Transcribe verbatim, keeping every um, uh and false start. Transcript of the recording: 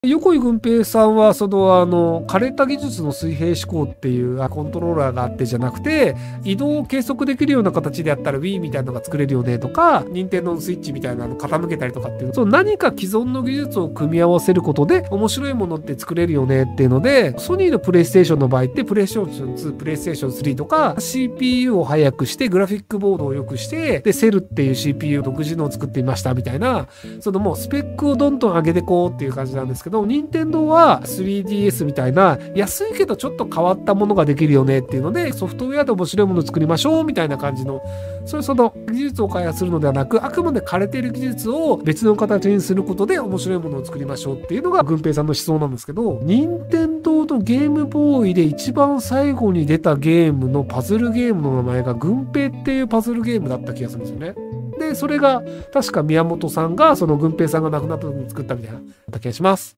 横井軍平さんはそのあの枯れた技術の水平思考っていうコントローラーがあってじゃなくて、移動を計測できるような形でやったら Wii みたいなのが作れるよねとか、任天堂のスイッチみたいなの傾けたりとかっていう、その何か既存の技術を組み合わせることで面白いものって作れるよねっていうので、ソニーのプレイステーションの場合ってプレイステーションツー、プレイステーションスリーとか シーピーユー を速くしてグラフィックボードを良くしてでセルっていう シーピーユー 独自のを作ってみましたみたいな、そのもうスペックをどんどん上げていこうっていう感じなんですけど、任天堂は スリーディーエス みたいな安いけどちょっと変わったものができるよねっていうので、ソフトウェアで面白いものを作りましょうみたいな感じの、それその技術を開発するのではなく、あくまで枯れている技術を別の形にすることで面白いものを作りましょうっていうのが軍平さんの思想なんですけど、任天堂のゲームボーイで一番最後に出たゲームのパズルゲームの名前が軍平っていうパズルゲームだった気がするんですよね。でそれが確か宮本さんがその軍平さんが亡くなった時に作ったみたいな気がします。